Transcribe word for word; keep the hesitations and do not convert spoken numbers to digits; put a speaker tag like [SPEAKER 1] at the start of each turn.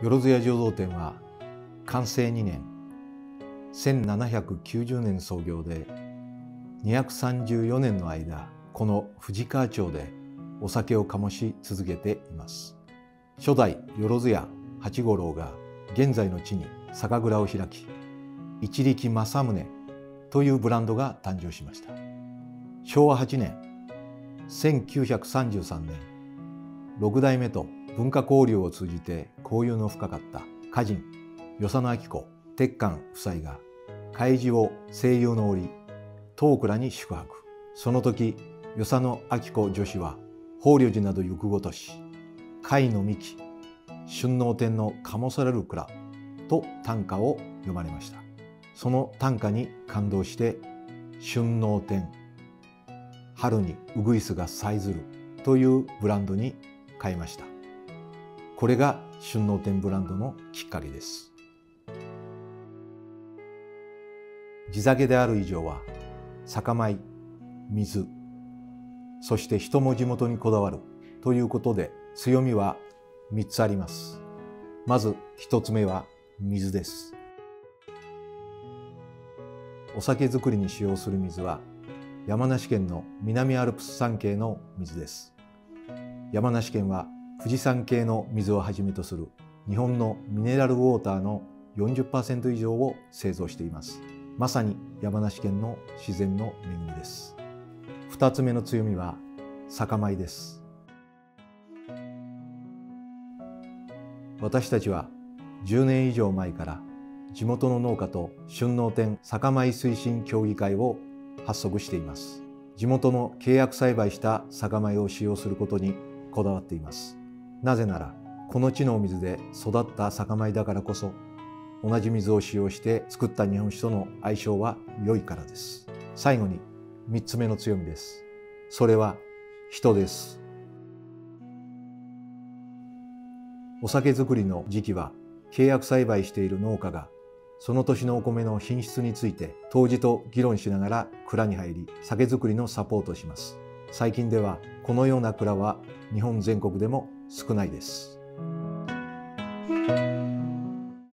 [SPEAKER 1] よろずや醸造店は寛政にねんせんななひゃくきゅうじゅうねん創業でにひゃくさんじゅうよねんの間この富士川町でお酒を醸し続けています。初代よろずや八五郎が現在の地に酒蔵を開き、一力正宗というブランドが誕生しました。しょうわはちねんせんきゅうひゃくさんじゅうさんねんろくだいめと文化交流を通じて交友の深かった歌人与謝野晶子鉄寛夫妻が海事を声優の折当倉に宿泊。その時与謝野晶子女子は法隆寺など行くごとし貝の幹春能天の醸される蔵と短歌を詠まれました。その短歌に感動して春能天春にウグイスがさえずるというブランドに変えました。これが春能天ブランドのきっかけです。地酒である以上は酒米、水、そして人も地元にこだわるということで強みはみっつあります。まずひとつめは水です。お酒造りに使用する水は山梨県の南アルプス山系の水です。山梨県は富士山系の水をはじめとする日本のミネラルウォーターの よんじゅっパーセント 以上を製造しています。まさに山梨県の自然の恵みです。二つ目の強みは酒米です。私たちはじゅうねん以上前から地元の農家と春能天酒米推進協議会を発足しています。地元の契約栽培した酒米を使用することにこだわっています。なぜならこの地のお水で育った酒米だからこそ同じ水を使用して作った日本酒との相性は良いからです。最後にみっつめの強みです。それは人です。お酒造りの時期は契約栽培している農家がその年のお米の品質について杜氏と議論しながら蔵に入り酒造りのサポートをします。最近ではこのような蔵は日本全国でも少ないです。